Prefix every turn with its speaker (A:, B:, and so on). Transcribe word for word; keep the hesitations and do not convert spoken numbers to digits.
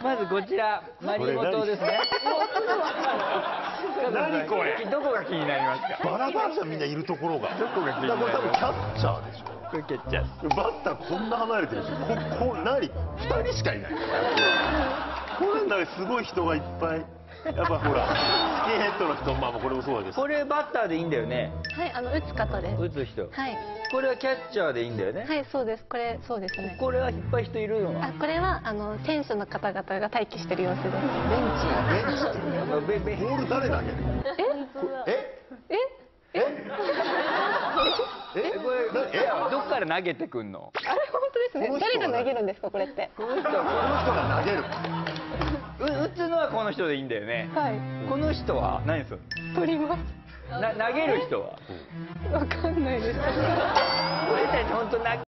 A: まずこちらマリモ島ですね。
B: 何これ。
A: どこが気になりますか。
B: バラバラじゃん、みんないるところが。
A: どこが気になり
B: これ多分
A: ます
B: キャッチャーでしょ。
A: これキャッチャー。
B: バッターこんな離れてるし、ここ何ふたりしかいない。これなんかすごい人がいっぱい。やっぱほらスキンヘッドの人、まあこれもそうだけど。
A: これバッターでいいんだよね。
C: はい、あの打つ方です。
A: 打つ人。
C: はい。
A: これはキャッチャーでいいんだよね。
C: はい、そうです。これそうですね。
A: これはいっぱい人いるのは。
C: あ、これはあの選手の方々が待機してる様子です。
B: ベンチベンチってボール誰投げる。え
C: ええ
B: え
A: えこれえどっから投げてくんの。
C: あれ本当ですね。誰が投げるんですかこれって。
A: この人
B: この人が投げる。
A: う打つのはこの人でいいんだよね。
C: はい。
A: この人は何する
C: 取ります。
A: な投げる人は。
C: わかんないです。
A: 俺たち本当投げ